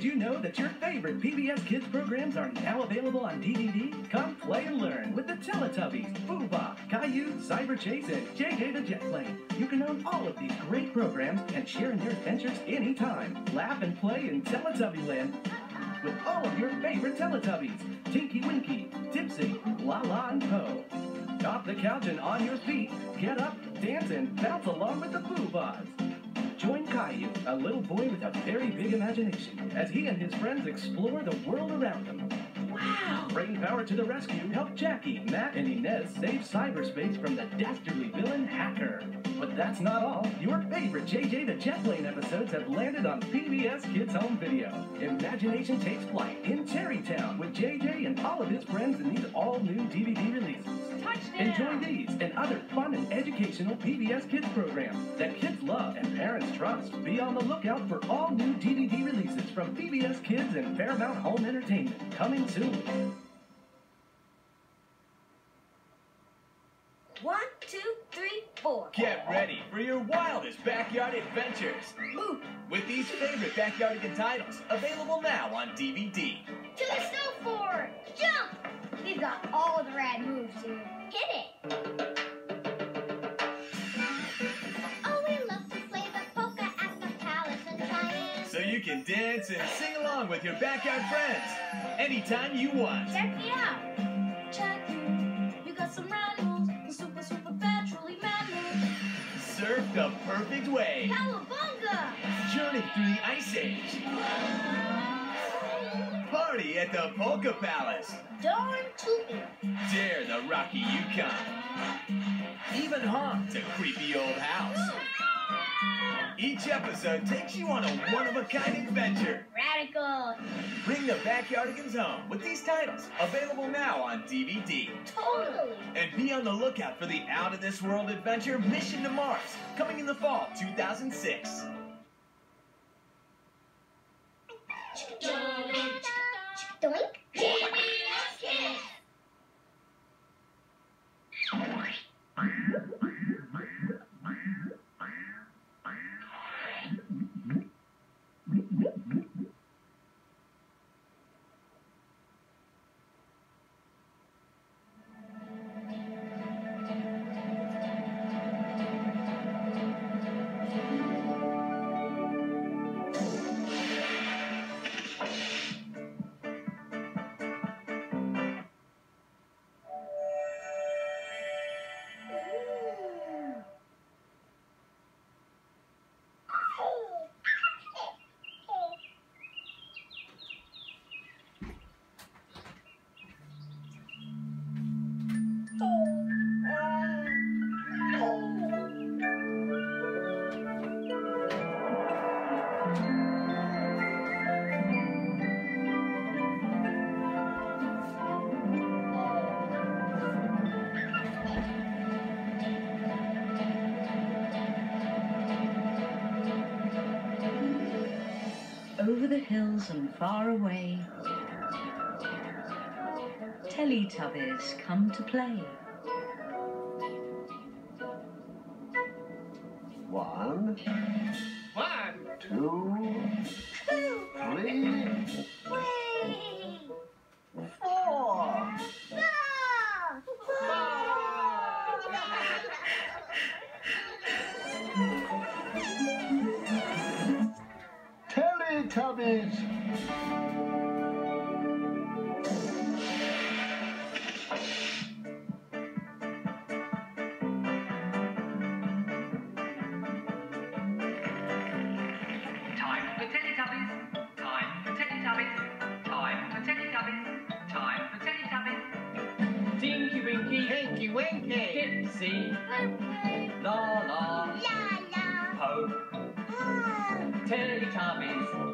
you know that your favorite PBS Kids programs are now available on DVD? Come play and learn with the Teletubbies, Boo-Bop, Caillou, Cyber Chase, and JJ the Jet Plane. You can own all of these great programs and share in their adventures anytime. Laugh and play in Teletubbyland with all of your favorite Teletubbies, Tinky Winky, Tipsy, Laa-Laa, and Po. Off the couch and on your feet, get up, dance, and bounce along with the Boo-Bops. Join Caillou, a little boy with a very big imagination, as he and his friends explore the world around them. Wow! Brain power to the rescue, help Jackie, Matt, and Inez save cyberspace from the dastardly villain Hacker. But that's not all. Your favorite JJ the Jet Plane episodes have landed on PBS Kids Home Video. Imagination takes flight in Terrytown with JJ and all of his friends in these all-new DVD releases. Touchdown! Enjoy these and other fun and educational PBS Kids programs that kids love and parents trust. Be on the lookout for all new DVD releases from PBS Kids and Paramount Home Entertainment. Coming soon. 1, 2, 3, 4. Get ready for your wildest backyard adventures. Ooh. With these favorite Backyardigan titles available now on DVD. To the snow fort! Jump! We've got all the rad moves, dude. Hit it! Oh, we love to play the polka at the palace and Cheyenne. So you can dance and sing along with your backyard friends anytime you want. Check me out! Check you got some rad moves. The super, super fat, truly mad moves. Surf the perfect way. Cowabunga! Journey through the Ice Age. Party at the Polka Palace. Darn tootin'. Dare the Rocky Yukon. Even haunt a creepy old house. Each episode takes you on a one-of-a-kind adventure. Radical. Bring the Backyardigans home with these titles available now on DVD. Totally. And be on the lookout for the out-of-this-world adventure Mission to Mars, coming in the fall 2006. Doink. PBS Kids. Over the hills and far away, Teletubbies come to play. 1, 2, 3, 4. Teletubbies. Time for Teletubbies. Time for Teletubbies. Time for Teletubbies. Time for Teletubbies. Tinky Winky. Tinky Winky. Tipsy. Purple. Laa-Laa. La la. Po. Teletubbies.